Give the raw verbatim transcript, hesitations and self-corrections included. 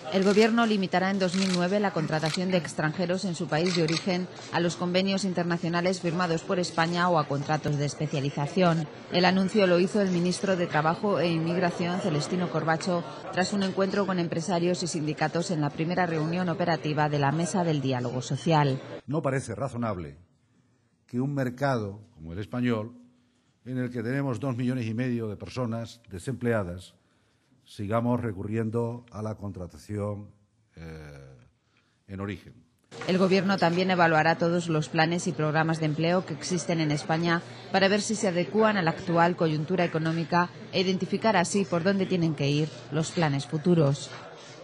El Gobierno limitará en dos mil nueve la contratación de extranjeros en su país de origen a los convenios internacionales firmados por España o a contratos de especialización. El anuncio lo hizo el ministro de Trabajo e Inmigración, Celestino Corbacho, tras un encuentro con empresarios y sindicatos en la primera reunión operativa de la Mesa del Diálogo Social. No parece razonable que un mercado como el español, en el que tenemos dos millones y medio de personas desempleadas, sigamos recurriendo a la contratación eh, en origen. El Gobierno también evaluará todos los planes y programas de empleo que existen en España para ver si se adecúan a la actual coyuntura económica e identificar así por dónde tienen que ir los planes futuros.